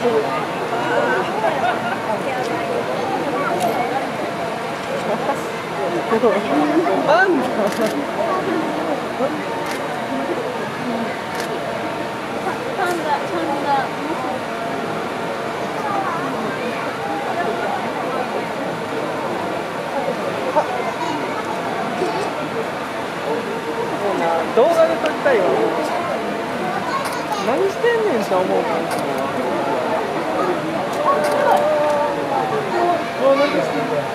動画で撮りたいわ。何してんねんと思うから。もう何してんだよ。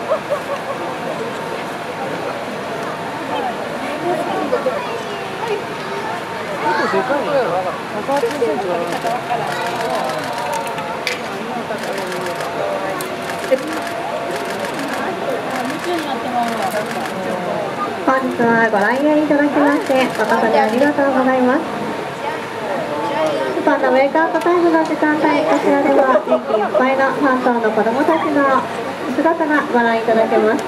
結構でかいよ。180センチだな。 本日はご来園いただきまして誠にありがとうございます。スパンのウェイクアウトタイムの時間帯、こちらでは元気いっぱいの3頭の子どもたちの姿がご覧いただけます。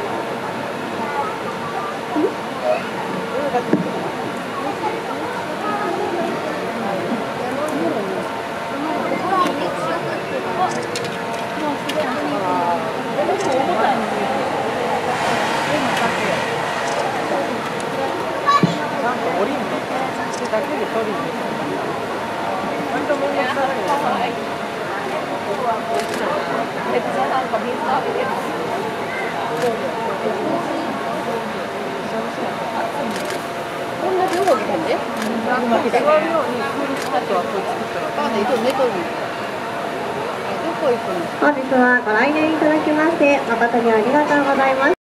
降りんのだけで取りに割と面倒くさいよ。 こんな量が来てんで。座るようにクールスポットはこれ作ったら。あ、ね、寝とる。どこ行くの？ 本日はご来園いただきまして誠にありがとうございます。